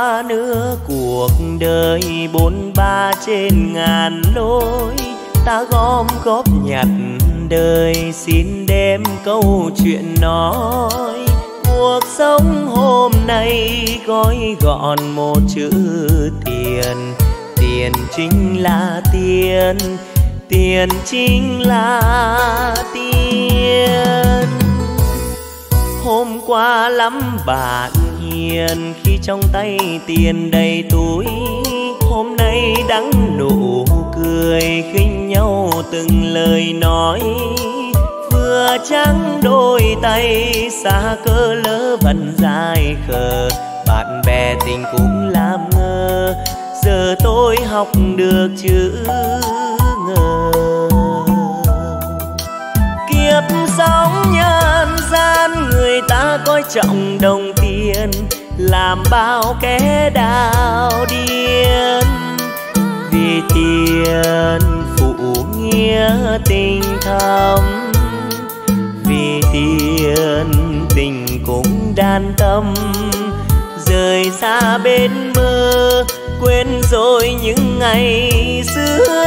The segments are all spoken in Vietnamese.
qua nửa cuộc đời bôn ba trên ngàn lối, ta gom góp nhặt đời xin đem câu chuyện nói. Cuộc sống hôm nay gói gọn một chữ tiền, tiền chính là tiền, tiền chính là tiền. Hôm qua lắm bạn hiền khi trong tay tiền đầy túi, hôm nay đắng nụ cười khinh nhau từng lời nói. Vừa trắng đôi tay xa cơ lỡ vẫn dài khờ, bạn bè tình cũng làm ngơ, giờ tôi học được chữ ngờ. Kiếp sống nhân gian người ta coi trọng đồng tiền, làm bao kẻ đào điên. Vì tiền phụ nghĩa tình thầm, vì tiền tình cũng đan tâm. Rời xa bên mơ quên rồi những ngày xưa,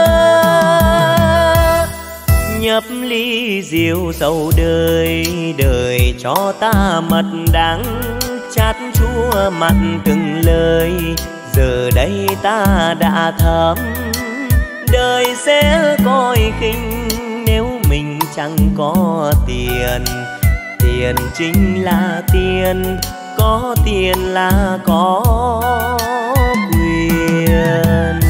nhấp ly rượu sầu đời, đời cho ta mật đắng chát chua mặn từng lời. Giờ đây ta đã thấm, đời sẽ coi khinh nếu mình chẳng có tiền. Tiền chính là tiền, có tiền là có quyền.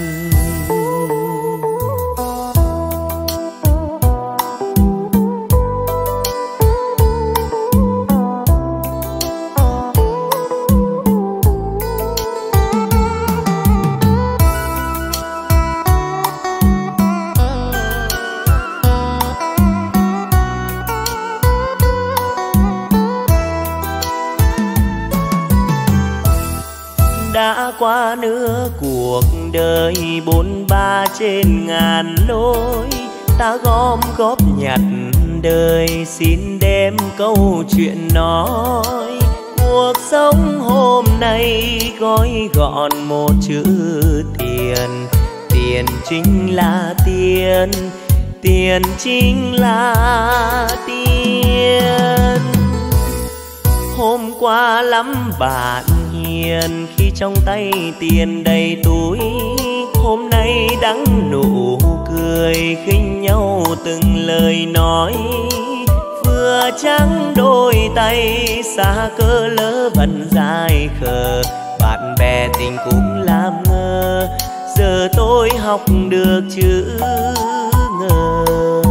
Đã qua nửa cuộc đời bôn ba trên ngàn lối, ta gom góp nhặt đời xin đem câu chuyện nói. Cuộc sống hôm nay gói gọn một chữ tiền, tiền chính là tiền, tiền chính là tiền. Hôm qua lắm bạn hiền khi trong tay tiền đầy túi, hôm nay đắng nụ cười khinh nhau từng lời nói. Vừa trắng đôi tay xa cơ lỡ vẫn dài khờ, bạn bè tình cũng làm ngơ, giờ tôi học được chữ ngờ.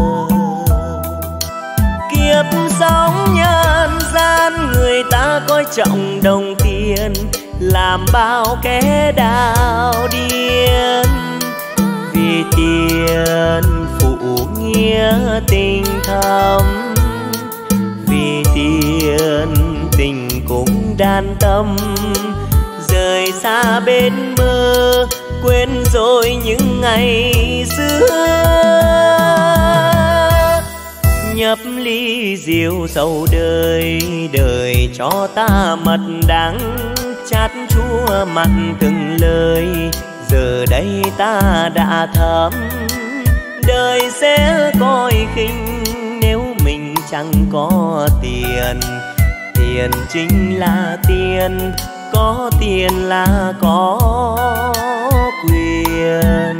Kiếp sống nhân gian người ta coi trọng đồng tiền, làm bao kẻ đào điên. Vì tiền phụ nghĩa tình thầm, vì tiền tình cũng đan tâm. Rời xa bên mơ quên rồi những ngày xưa, nhấp ly rượu sầu đời, đời cho ta mật đắng chát chua mặn từng lời. Giờ đây ta đã thấm, đời sẽ coi khinh nếu mình chẳng có tiền. Tiền chính là tiền, có tiền là có quyền.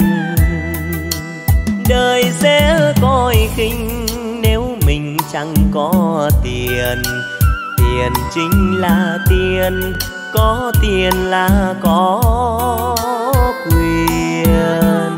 Đời sẽ coi khinh nếu mình chẳng có tiền. Tiền chính là tiền, có tiền là có quyền.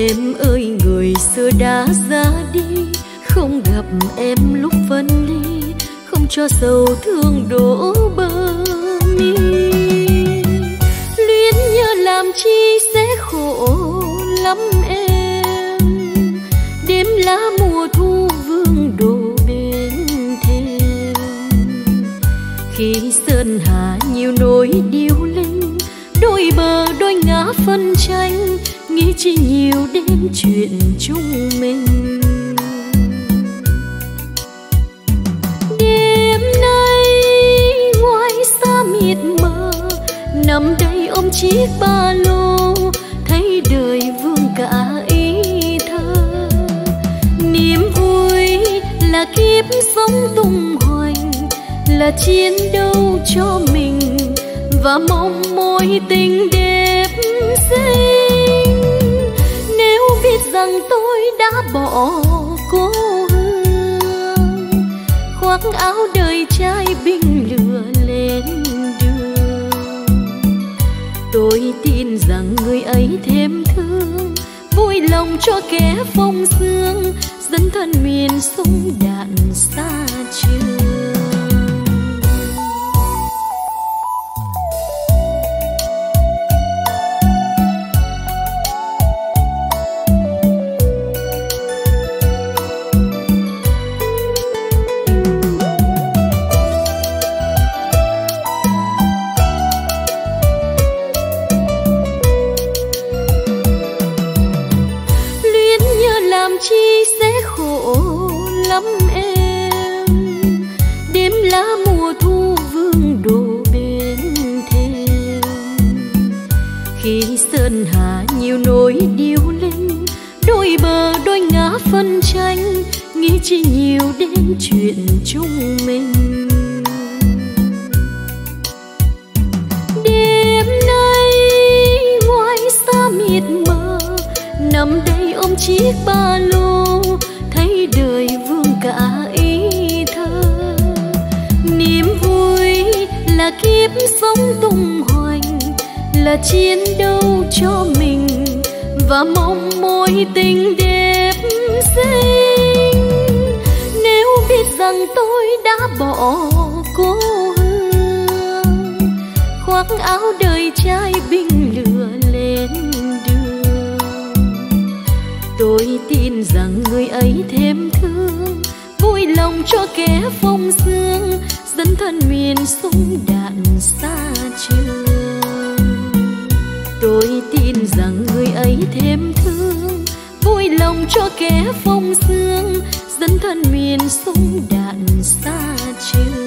Em ơi người xưa đã ra đi, không gặp em lúc phân ly, không cho sầu thương đổ bờ mi. Luyến nhớ làm chi sẽ khổ lắm em, đêm lá mùa thu vương đổ bên thềm. Khi sơn hà nhiều nỗi điêu linh, đôi bờ đôi ngã phân tranh, nghĩ chi nhiều đến chuyện chúng mình. Đêm nay ngoài xa miệt mờ, nằm đây ôm chiếc ba lô, thấy đời vương cả ý thơ. Niềm vui là kiếp sống tung hoành, là chiến đấu cho mình, và mong mối tình đẹp xinh. Nếu biết rằng tôi đã bỏ cô hương, khoác áo đời trai binh lửa lên đường, tôi tin rằng người ấy thêm thương, vui lòng cho kẻ phong sương, dẫn thân miền súng đạn xa trường. Chi sẽ khổ lắm em, đêm lá mùa thu vương đổ bên thềm. Khi sơn hà nhiều nỗi điêu linh, đôi bờ đôi ngã phân tranh, nghĩ chi nhiều đến chuyện chúng mình. Đêm nay ngoài xa miệt mờ, nằm đây ôm chiếc ba lô, thấy đời vương cả ý thơ. Niềm vui là kiếp sống tung hoành, là chiến đấu cho mình, và mong mối tình đẹp xinh. Nếu biết rằng tôi đã bỏ cô hương, khoác áo đời trai binh lửa lên đường, tôi tin rằng người ấy thêm thương, vui lòng cho kẻ phong sương, dẫn thân miền súng đạn xa trường. Tôi tin rằng người ấy thêm thương, vui lòng cho kẻ phong sương, dẫn thân miền súng đạn xa trường.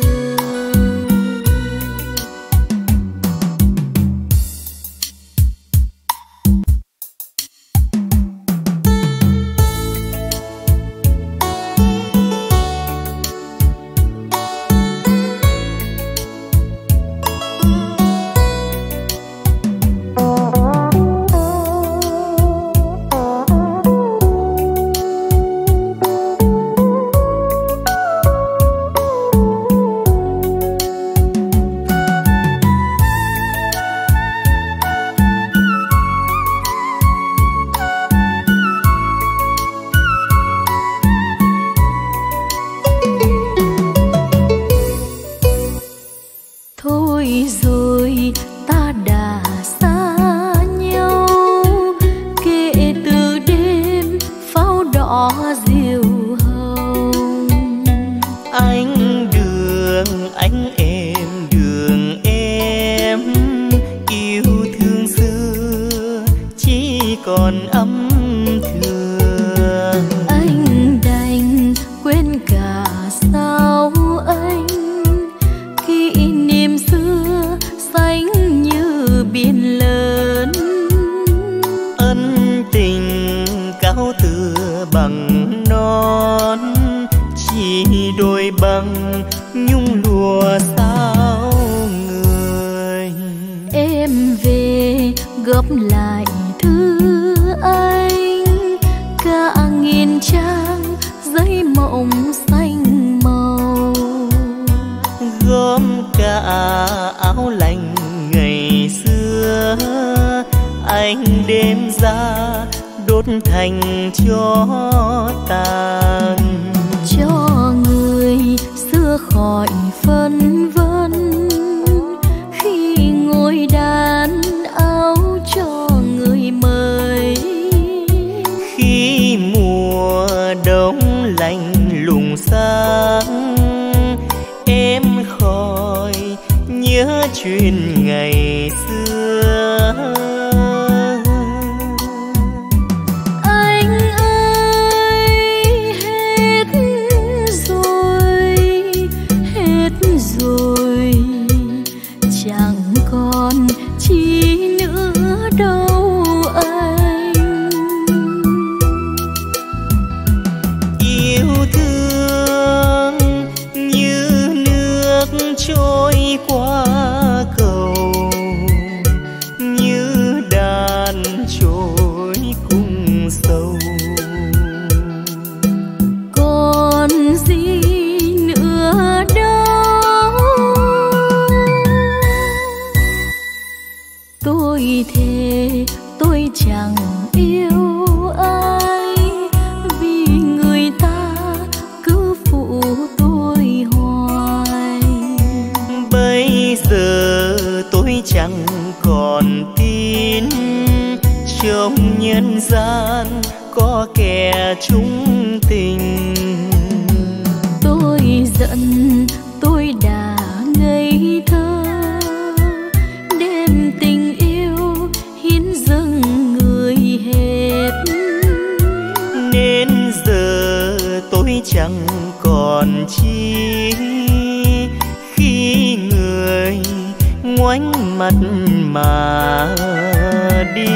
đốt thành cho tàn. Cho người xưa khỏi phân vân khi ngồi đàn áo cho người mới. Khi mùa đông lạnh lùng sáng em khỏi nhớ chuyện ngày xưa. Anh ơi hết rồi chẳng còn chi nữa đâu anh. Yêu thương như nước trôi qua cầu, như đàn trôi cùng sâu. Còn gì nữa đâu, tôi thề tôi chẳng yêu ai, vì người ta cứ phụ tôi hoài. Bây giờ tôi chẳng còn tin trong nhân gian có kẻ chung tình. Tôi giận tôi đã ngây thơ, đem tình yêu hiến dâng người hết. Nên giờ tôi chẳng còn chi khi người ngoảnh mặt mà đi.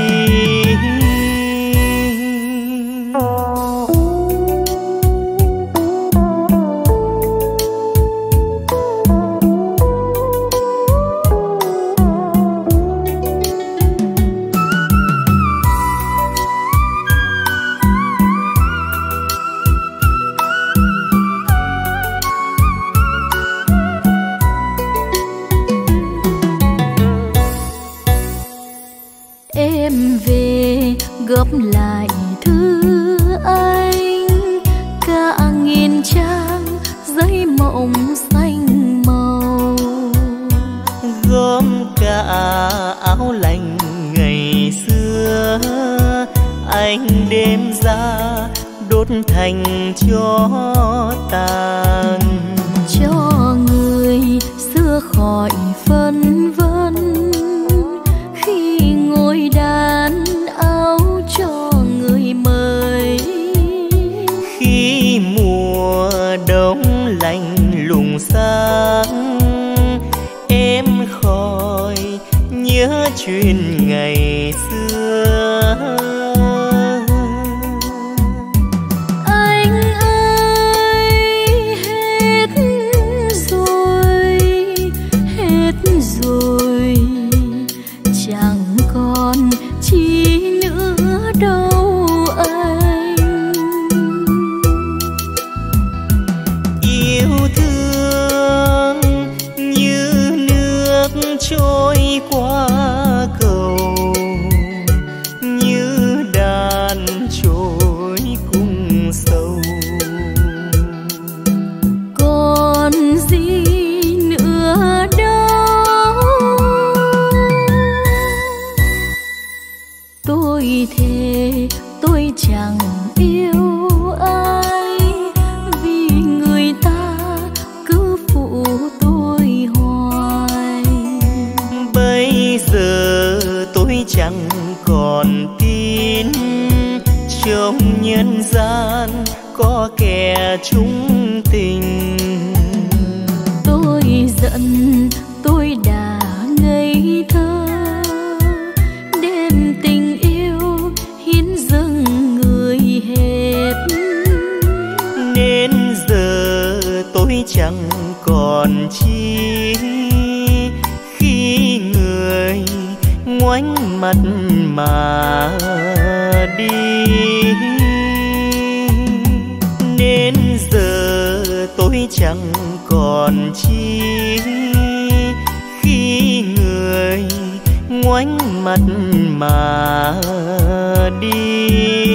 Em về gấp lại thư anh, cả nghìn trang giấy mộng xanh màu. Gom cả áo lạnh ngày xưa anh đem ra đốt thành cho tàn. Cho người xưa khỏi phân vân khi ngồi đàn áo cho người mới. Khi mùa đông lạnh lùng sáng em khỏi nhớ chuyện ngày xưa. Anh ơi hết rồi chẳng còn chi nữa đâu anh. Yêu thương như nước trôi qua cầu, như đàn trôi cùng sâu. Còn gì nữa đâu, tôi thề tôi chẳng yêu ai, vì người ta cứ phụ tôi hoài. Bây giờ tôi chẳng còn tin trong nhân gian có kẻ chung tình. Tôi giận tôi đã ngây thơ, đem tình yêu hiến dâng người hết. Nên giờ tôi chẳng còn chi khi người ngoảnh mặt mà đi. Nên giờ tôi chẳng còn chi khi người ngoảnh mặt mà đi.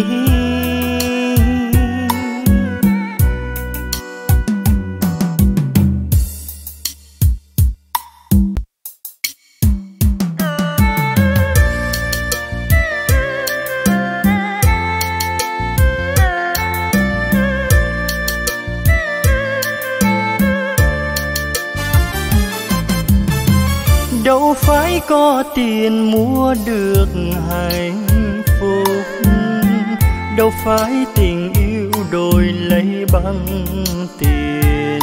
Đâu phải có tiền mua được hạnh phúc, đâu phải tình yêu đổi lấy bằng tiền,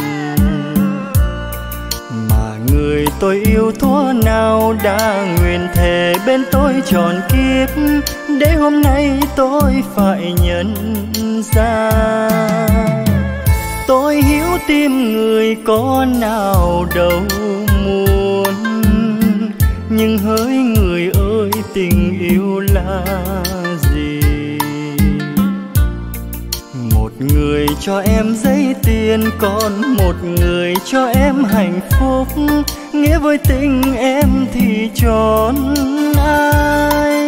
mà người tôi yêu thuở nào đã nguyện thề bên tôi trọn kiếp, để hôm nay tôi phải nhận ra. Tôi hiểu tim người có nào đâu muốn, nhưng hỡi người ơi tình yêu là gì? Một người cho em giấy tiền, còn một người cho em hạnh phúc, nghĩa với tình em thì tròn ai?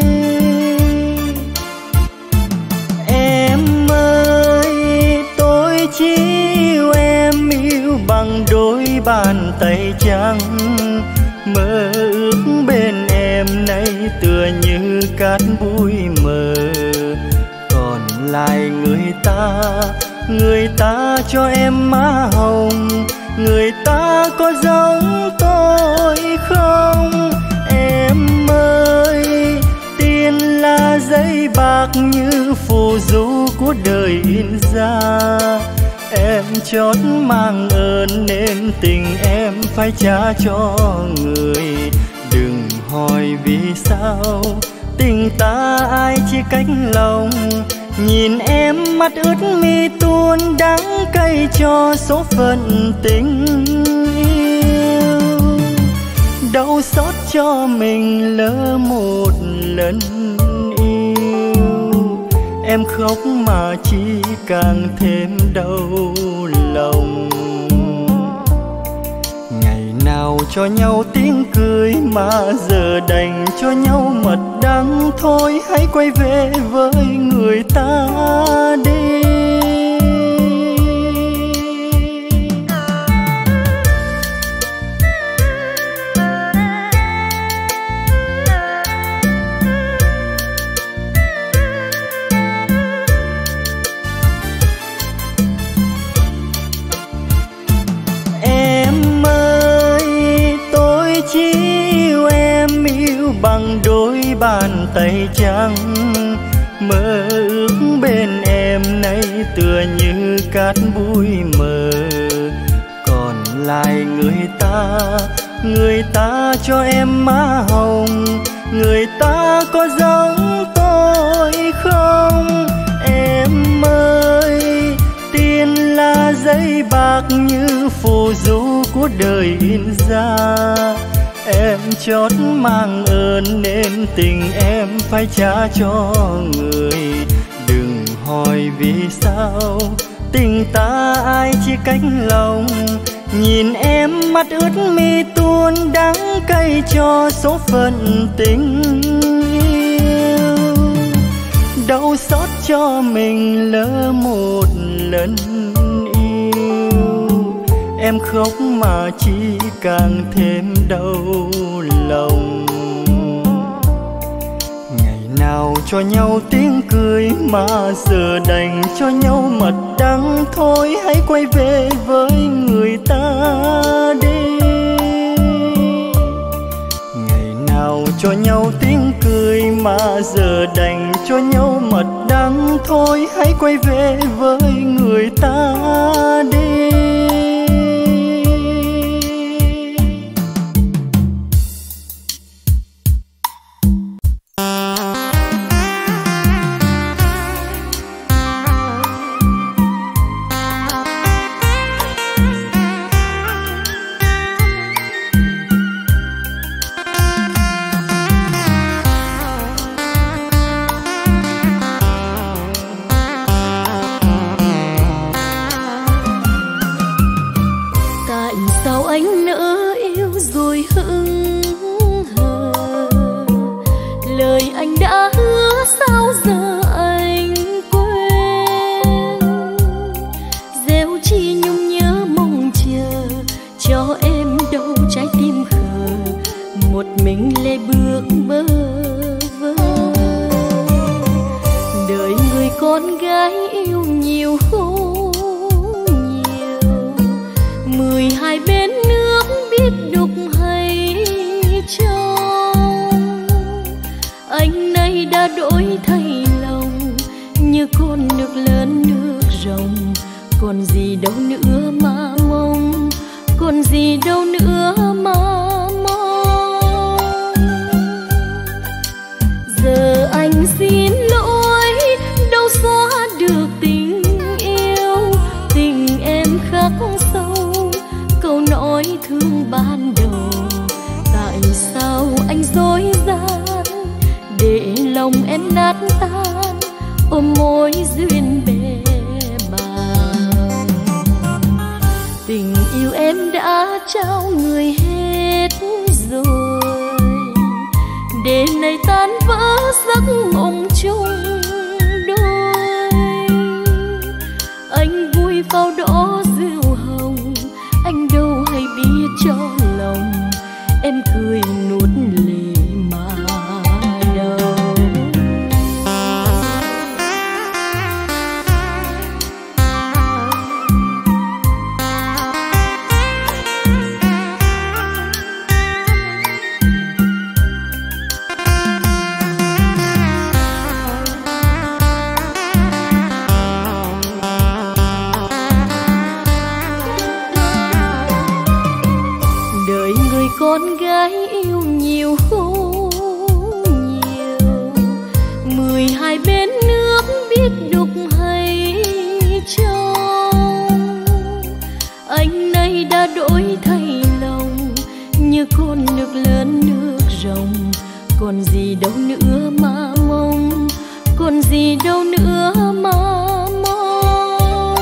Em ơi tôi chỉ yêu em, yêu bằng đôi bàn tay trắng, mơ ước bên em nay tựa như cát bụi mờ. Còn lại người ta cho em má hồng, người ta có giống tôi không? Em ơi tiền là giấy bạc như phù du của đời in ra, em chót mang ơn nên tình em phải trả cho người. Đừng hỏi vì sao tình ta ai chỉ cách lòng, nhìn em mắt ướt mi tuôn đắng cay cho số phận tình yêu. Đau xót cho mình lỡ một lần yêu, em khóc mà chỉ càng thêm đau lòng. Ngày nào cho nhau tiếng cười mà giờ đành cho nhau mật đắng, thôi hãy quay về với người ta đi. Bằng đôi bàn tay trắng, mơ ước bên em nay tựa như cát bụi mờ. Còn lại người ta cho em má hồng, người ta có giống tôi không? Em ơi tiền là giấy bạc như phù du của đời in ra, em chót mang ơn nên tình em phải trả cho người. Đừng hỏi vì sao tình ta ai chỉ cách lòng, nhìn em mắt ướt mi tuôn đắng cay cho số phận tình yêu. Đau xót cho mình lỡ một lần yêu, em khóc mà chỉ càng thêm đau lòng. Ngày nào cho nhau tiếng cười mà giờ đành cho nhau mật đắng, thôi hãy quay về với người ta đi. Ngày nào cho nhau tiếng cười mà giờ đành cho nhau mật đắng, thôi hãy quay về với người ta đi. còn gì đâu nữa mà mong, còn gì đâu nữa mà mong. Giờ anh xin lỗi, đâu xóa được tình yêu, tình em khắc sâu câu nói thương ban đầu. Tại sao anh dối gian để lòng em nát tan, ôm mối duyên bề bàng. Tình yêu em đã trao người hết rồi, để này tan vỡ giấc mộng chung đôi. Anh vui vào đó rượu hồng, anh đâu hay biết cho lòng em cười nuốt lệ mà đâu. Con gái yêu nhiều khổ nhiều, 12 bên nước biết đục hay trong. Anh nay đã đổi thay lòng, như con nước lớn nước rồng. Còn gì đâu nữa mà mong, còn gì đâu nữa mà mong.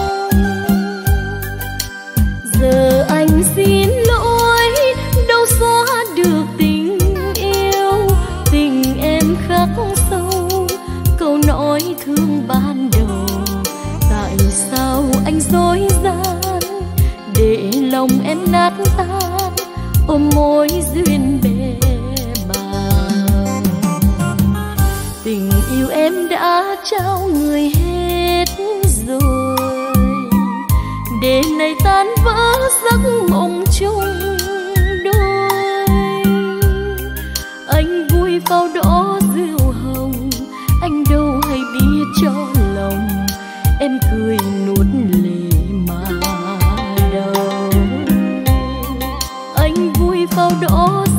Giờ anh xin lỗi, đâu xóa được tình yêu, tình em khắc sâu câu nói thương ban đầu. Tại sao anh dối gian để lòng em nát tan, ôm mối duyên bề bàng. Tình yêu em đã trao người hết rồi, để này tan vỡ giấc mộng chung đôi. Anh vui vào đó rượu hồng, anh đâu hay biết cho lòng em cười nuốt lệ mà đâu. Anh vui vào đó